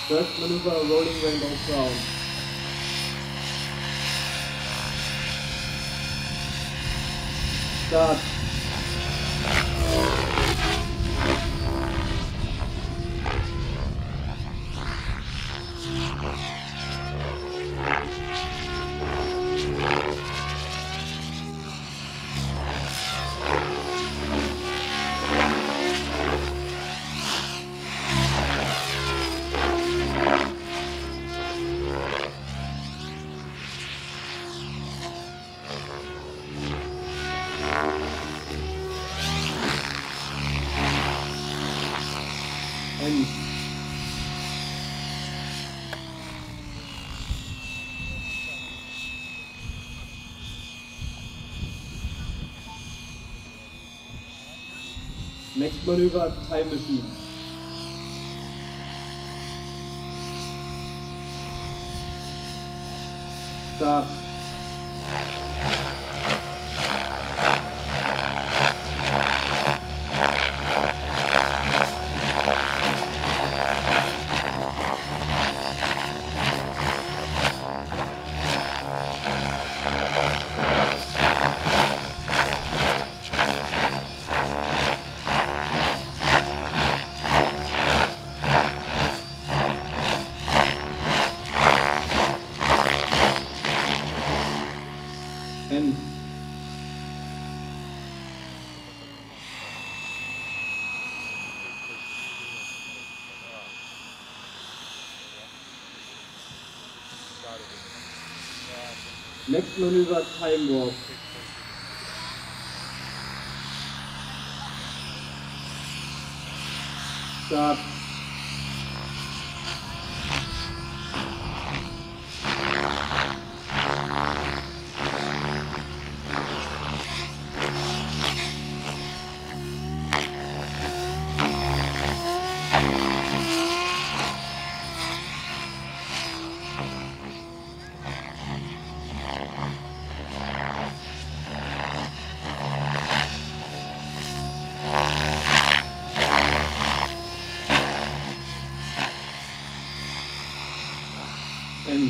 First maneuver, rolling rainbow crown. Start. End. Next maneuver, time machine. Start. End. Next maneuver, time warp. Start. End.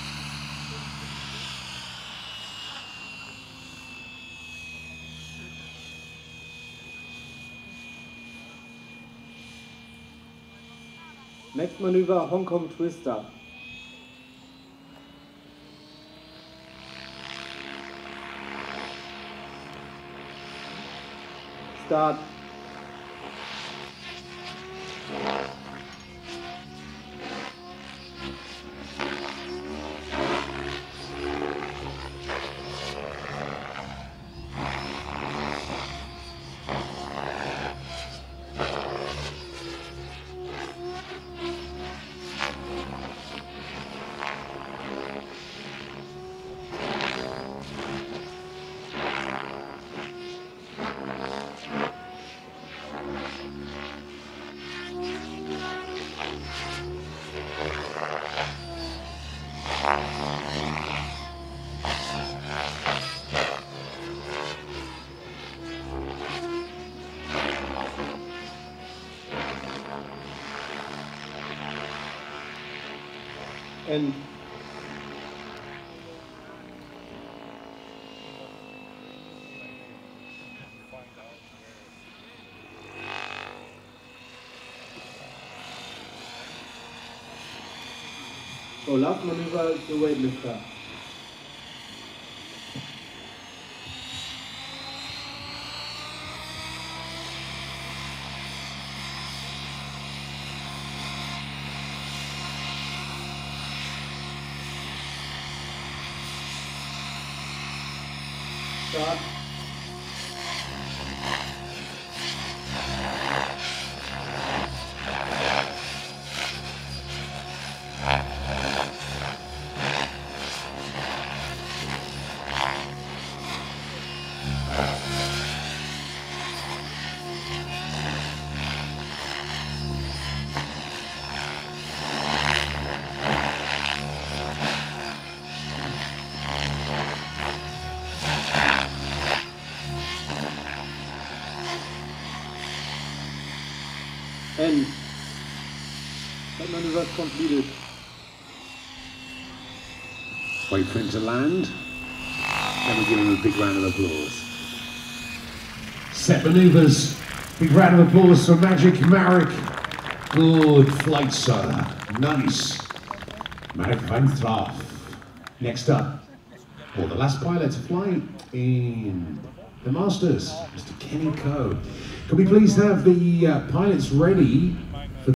Next maneuver, Hong Kong Twister. Start. End. So last maneuver is the weightlifter. Start. End. That maneuver is completed. Wait for him to land. Then we give him a big round of applause. Set maneuvers. Big round of applause for Magic Marek. Good flight, sir. Nice. Marek van Traaf. Next up, the last pilot to fly in the Masters, Mr. Kenny Coe. Can we please have the pilots ready